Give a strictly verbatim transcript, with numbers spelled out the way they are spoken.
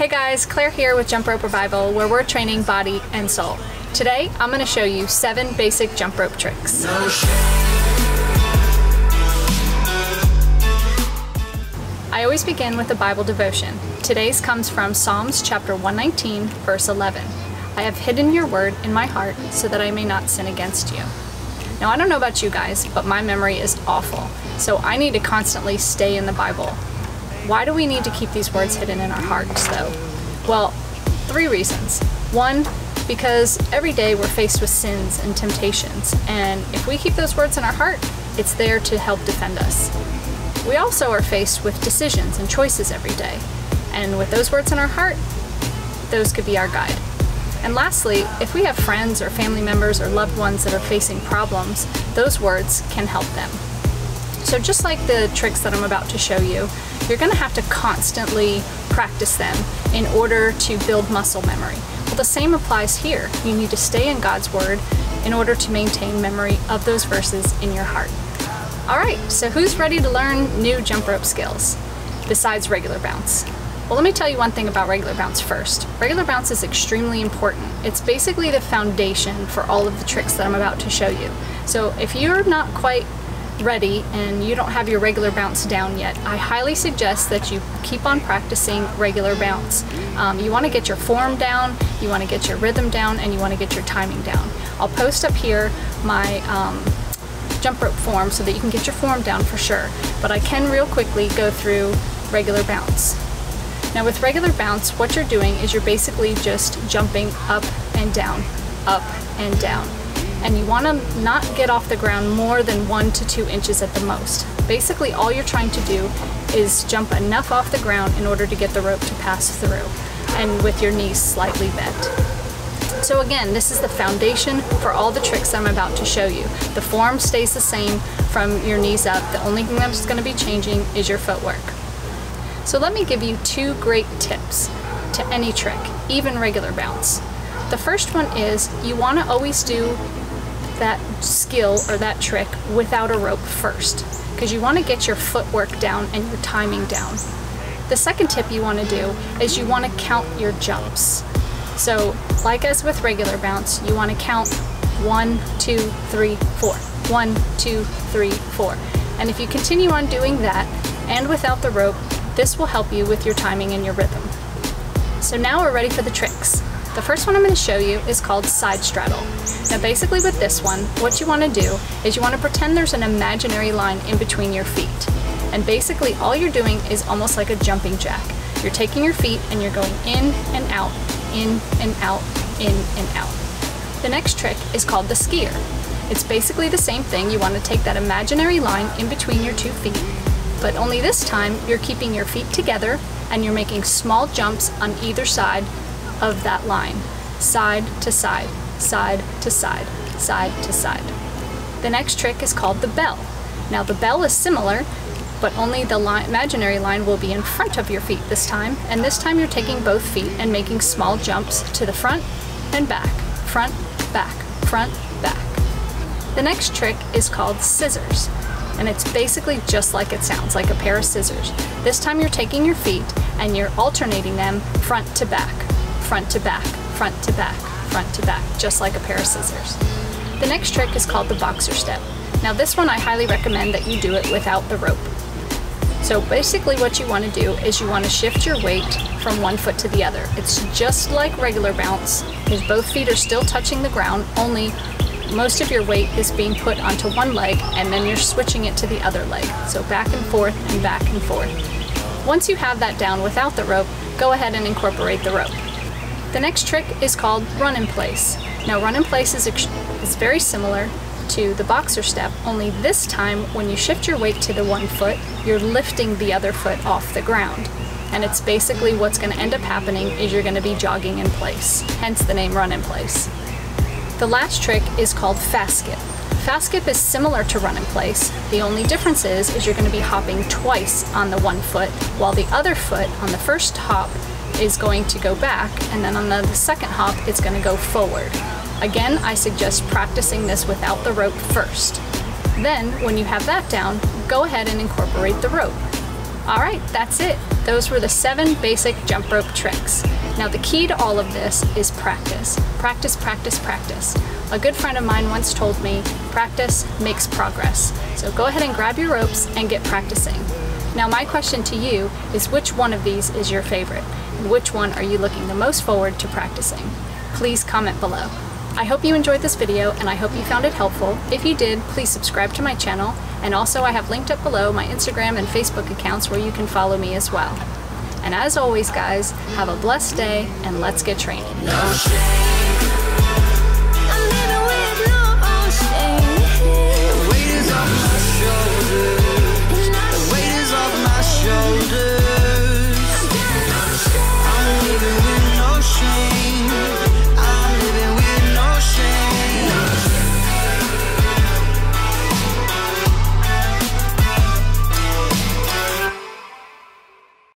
Hey guys, Claire here with Jumprope Revival, where we're training body and soul. Today, I'm going to show you seven basic jump rope tricks. No I always begin with a Bible devotion. Today's comes from Psalms chapter one nineteen, verse eleven. I have hidden your word in my heart so that I may not sin against you. Now, I don't know about you guys, but my memory is awful, so I need to constantly stay in the Bible. Why do we need to keep these words hidden in our hearts, though? Well, three reasons. One, because every day we're faced with sins and temptations, and if we keep those words in our heart, it's there to help defend us. We also are faced with decisions and choices every day, and with those words in our heart, those could be our guide. And lastly, if we have friends or family members or loved ones that are facing problems, those words can help them. So just like the tricks that I'm about to show you, you're going to have to constantly practice them in order to build muscle memory. Well, the same applies here. You need to stay in God's Word in order to maintain memory of those verses in your heart. Alright, so who's ready to learn new jump rope skills besides regular bounce? Well, let me tell you one thing about regular bounce first. Regular bounce is extremely important. It's basically the foundation for all of the tricks that I'm about to show you. So if you're not quite ready and you don't have your regular bounce down yet, I highly suggest that you keep on practicing regular bounce. Um, you want to get your form down, you want to get your rhythm down, and you want to get your timing down. I'll post up here my um, jump rope form so that you can get your form down for sure, but I can real quickly go through regular bounce. Now with regular bounce, what you're doing is you're basically just jumping up and down, up and down. And you want to not get off the ground more than one to two inches at the most. Basically, all you're trying to do is jump enough off the ground in order to get the rope to pass through, and with your knees slightly bent. So again, this is the foundation for all the tricks I'm about to show you. The form stays the same from your knees up. The only thing that's going to be changing is your footwork. So let me give you two great tips to any trick, even regular bounce. The first one is you want to always do that skill or that trick without a rope first, because you want to get your footwork down and your timing down. The second tip you want to do is you want to count your jumps. So like as with regular bounce, you want to count one, two, three, four. One, two, three, four. And if you continue on doing that and without the rope, this will help you with your timing and your rhythm. So now we're ready for the tricks. The first one I'm going to show you is called side straddle. Now basically with this one, what you want to do is you want to pretend there's an imaginary line in between your feet. And basically all you're doing is almost like a jumping jack. You're taking your feet and you're going in and out, in and out, in and out. The next trick is called the skier. It's basically the same thing. You want to take that imaginary line in between your two feet, but only this time you're keeping your feet together and you're making small jumps on either side of that line, side to side, side to side, side to side. The next trick is called the bell. Now the bell is similar, but only the line, imaginary line will be in front of your feet this time, and this time you're taking both feet and making small jumps to the front and back, front, back, front, back. The next trick is called scissors, and it's basically just like it sounds, like a pair of scissors. This time you're taking your feet and you're alternating them front to back, front to back, front to back, front to back, just like a pair of scissors. The next trick is called the boxer step. Now this one I highly recommend that you do it without the rope. So basically what you want to do is you want to shift your weight from one foot to the other. It's just like regular bounce, because both feet are still touching the ground, only most of your weight is being put onto one leg and then you're switching it to the other leg. So back and forth and back and forth. Once you have that down without the rope, go ahead and incorporate the rope. The next trick is called run in place. Now run in place is, is very similar to the boxer step, only this time when you shift your weight to the one foot, you're lifting the other foot off the ground. And it's basically what's going to end up happening is you're going to be jogging in place, hence the name run in place. The last trick is called fast skip. Fast skip is similar to run in place. The only difference is, is you're going to be hopping twice on the one foot, while the other foot on the first hop is going to go back, and then on the, the second hop it's going to go forward. Again, I suggest practicing this without the rope first. Then, when you have that down, go ahead and incorporate the rope. Alright, that's it. Those were the seven basic jump rope tricks. Now the key to all of this is practice. Practice, practice, practice. A good friend of mine once told me, practice makes progress. So go ahead and grab your ropes and get practicing. Now my question to you is, which one of these is your favorite? And which one are you looking the most forward to practicing? Please comment below. I hope you enjoyed this video and I hope you found it helpful. If you did, please subscribe to my channel, and also I have linked up below my Instagram and Facebook accounts where you can follow me as well. And as always guys, have a blessed day and let's get training. No shame. I'm living with no shame. The weight is off my shoulders.